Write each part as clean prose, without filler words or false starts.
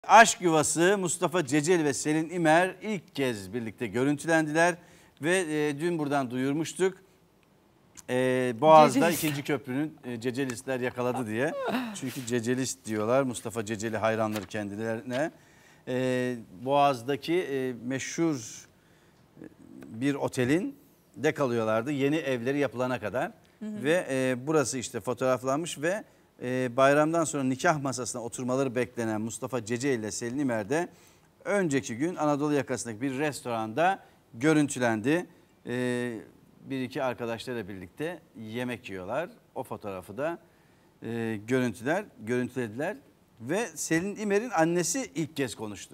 Aşk yuvası Mustafa Ceceli ve Selin İmer ilk kez birlikte görüntülendiler ve dün buradan duyurmuştuk. Boğaz'da Cecelis. ikinci köprünün Cecelistler yakaladı diye. Çünkü Cecelist diyorlar Mustafa Ceceli hayranları kendilerine. Boğaz'daki meşhur bir otelin de kalıyorlardı yeni evleri yapılana kadar. Ve burası işte fotoğraflanmış ve bayramdan sonra nikah masasına oturmaları beklenen Mustafa Ceceli ile Selin İmer de önceki gün Anadolu yakasındaki bir restoranda görüntülendi. Bir iki arkadaşlarıyla birlikte yemek yiyorlar. O fotoğrafı da görüntülediler ve Selin İmer'in annesi ilk kez konuştu.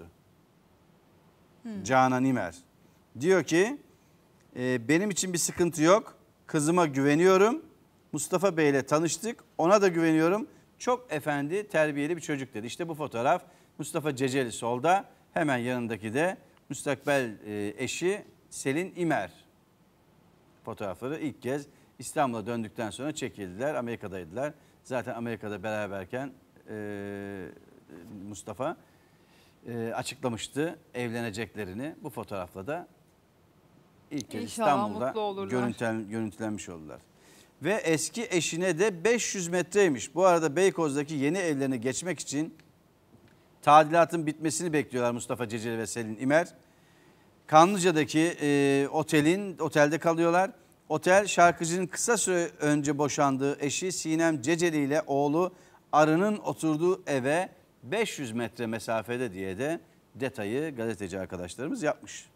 Canan İmer diyor ki benim için bir sıkıntı yok. Kızıma güveniyorum. Mustafa Bey ile tanıştık. Ona da güveniyorum. Çok efendi, terbiyeli bir çocuk dedi. İşte bu fotoğraf Mustafa Ceceli solda. Hemen yanındaki de müstakbel eşi Selin İmer. Fotoğrafları ilk kez İstanbul'a döndükten sonra çekildiler. Amerika'daydılar. Zaten Amerika'da beraberken Mustafa açıklamıştı evleneceklerini. Bu fotoğrafla da İlk kez İstanbul'da görüntülenmiş oldular. Ve eski eşine de 500 metreymiş. Bu arada Beykoz'daki yeni evlerine geçmek için tadilatın bitmesini bekliyorlar Mustafa Ceceli ve Selin İmer. Kanlıca'daki otelde kalıyorlar. Otel şarkıcının kısa süre önce boşandığı eşi Sinem Ceceli ile oğlu Arı'nın oturduğu eve 500 metre mesafede diye de detayı gazeteci arkadaşlarımız yapmış.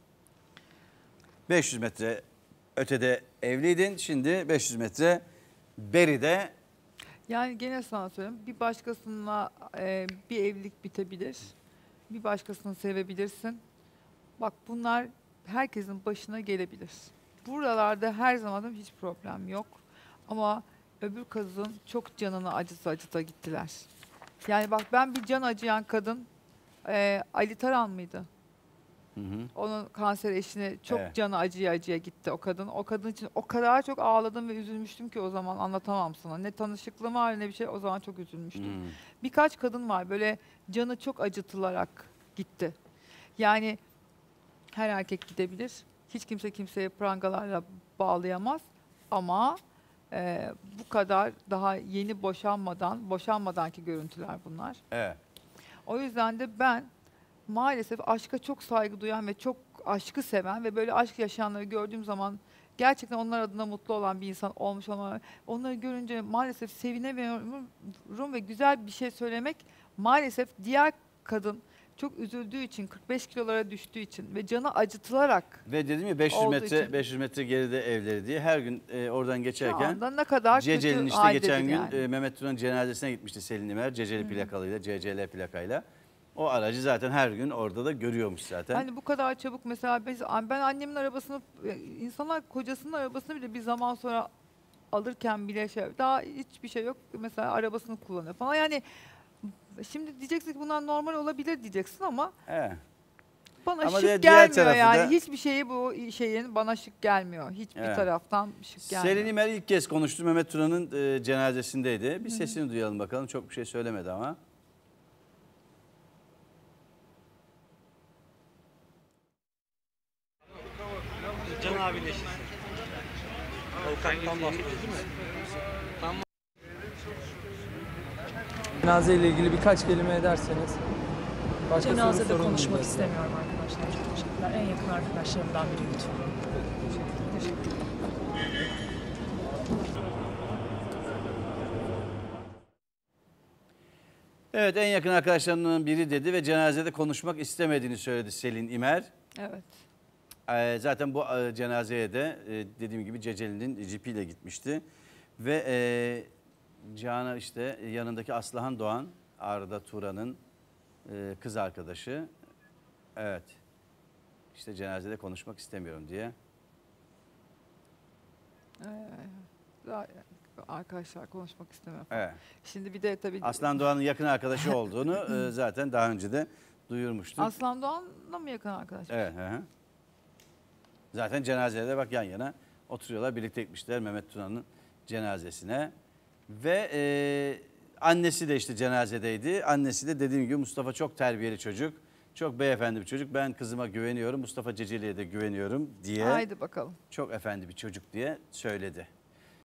500 metre ötede evliydin, şimdi 500 metre beride. Yani gene sana söyleyeyim, bir başkasıyla bir evlilik bitebilir. Bir başkasını sevebilirsin. Bak bunlar herkesin başına gelebilir. Buralarda her zaman hiç problem yok. Ama öbür kadın çok canını acıta gittiler. Yani bak ben bir can acıyan kadın, Ali Taran mıydı? Onun kanser eşine çok canı acıya gitti o kadın. O kadın için o kadar çok ağladım ve üzülmüştüm ki o zaman anlatamam sana. Ne tanışıklığım var ne bir şey, o zaman çok üzülmüştüm. Birkaç kadın var böyle canı çok acıtılarak gitti. Yani her erkek gidebilir. Hiç kimse kimseye prangalarla bağlayamaz. Ama bu kadar daha yeni boşanmadanki görüntüler bunlar. Evet. O yüzden de ben maalesef aşka çok saygı duyan ve çok aşkı seven ve böyle aşk yaşayanları gördüğüm zaman gerçekten onlar adına mutlu olan bir insan olmuş ama onları görünce maalesef sevinemiyorum ve güzel bir şey söylemek maalesef diğer kadın çok üzüldüğü için 45 kilolara düştüğü için ve canı acıtılarak ve dedim ya 500 metre geride evleri diye her gün oradan geçerken ne kadar Ceceli'nin işte geçen gün yani. Mehmet Tuna'nın cenazesine gitmişti Selin İmer Ceceli plakalıyla CCL plakayla. O aracı zaten her gün orada da görüyormuş zaten. Hani bu kadar çabuk mesela ben annemin arabasını, insanlar kocasının arabasını bile bir zaman sonra alırken bile daha hiçbir şey yok. Mesela arabasını kullanıyor falan. Yani şimdi diyeceksin ki bunlar normal olabilir diyeceksin ama bana şık gelmiyor yani. Hiçbir şeyi bu şeyin bana şık gelmiyor. Hiçbir taraftan şık gelmiyor. Selin İmer ilk kez konuştu. Mehmet Tuna'nın cenazesindeydi. Bir sesini duyalım bakalım. Çok bir şey söylemedi ama. Can abinin eşisi. Avukattan bahsediyoruz değil mi? Tamam. Cenaze ile ilgili birkaç kelime ederseniz. Cenazede konuşmak istemiyorum arkadaşlar. Çok teşekkürler. En yakın arkadaşlarımdan biri lütfen. Teşekkürler. Evet, en yakın arkadaşlarımdan biri dedi ve cenazede konuşmak istemediğini söyledi Selin İmer. Evet. Zaten bu cenazeye de dediğim gibi Ceceli'nin cipiyle gitmişti. Ve Canan işte yanındaki Aslıhan Doğan, Arda Turan'ın kız arkadaşı. Evet, işte cenazede konuşmak istemiyorum diye. Arkadaşlar konuşmak istemiyorum. Evet. Şimdi bir de tabii... Aslan Doğan'ın yakın arkadaşı olduğunu zaten daha önce de duyurmuştuk. Aslan Doğan'la mı yakın arkadaş? Evet. Zaten cenazede bak yan yana oturuyorlar. Birlikte gitmişler Mehmet Tuna'nın cenazesine. Ve Annesi de işte cenazedeydi. Annesi de dediğim gibi Mustafa çok terbiyeli çocuk. Çok beyefendi bir çocuk. Ben kızıma güveniyorum. Mustafa Ceceli'ye de güveniyorum diye. Haydi bakalım. Çok efendi bir çocuk diye söyledi.